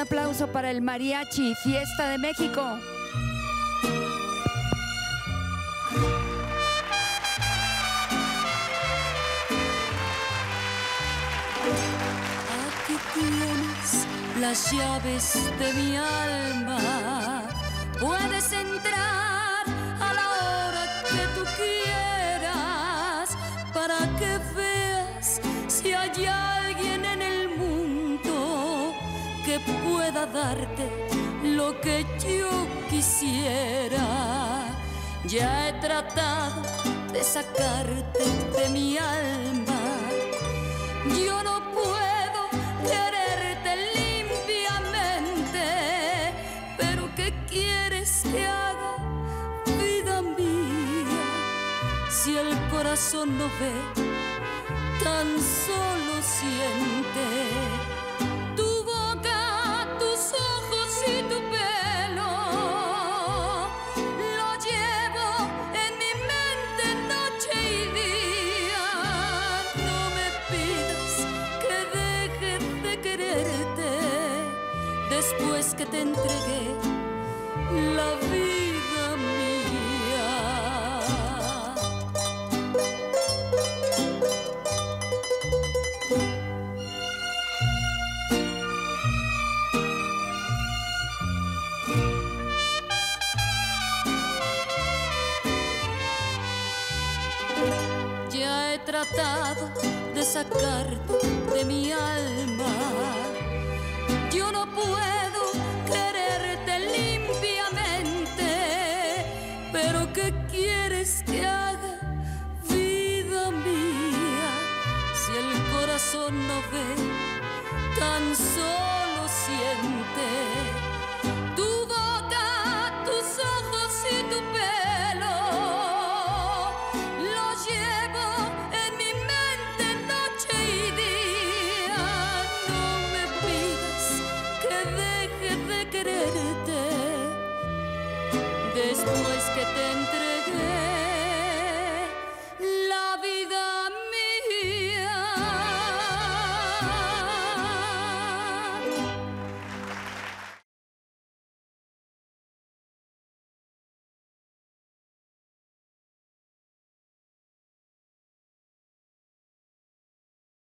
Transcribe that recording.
aplauso para el Mariachi Fiesta de México. Aquí tienes las llaves de mi alma. Puedes entrar a la hora que tú quieras para que veas si hay alguien en el mundo que pueda darte lo que yo quisiera. Ya he tratado de sacarte de mi alma. Yo no puedo quererte limpiamente, pero ¿qué quieres que haga, vida mía? Si el corazón no ve, tan solo siente. Tu boca, tus ojos y tu pelo lo llevo en mi mente noche y día. No me pidas que deje de quererte después que te entregué la vida mía. Ya he tratado de sacarte de mi alma. Yo no puedo quererte limpiamente, pero ¿qué quieres que haga, vida mía? Si el corazón no ve, tan solo siente. Tu boca, tus ojos y tu pelo lo llevo en mi mente noche y día. No me pidas que deje de quererte después que te entregué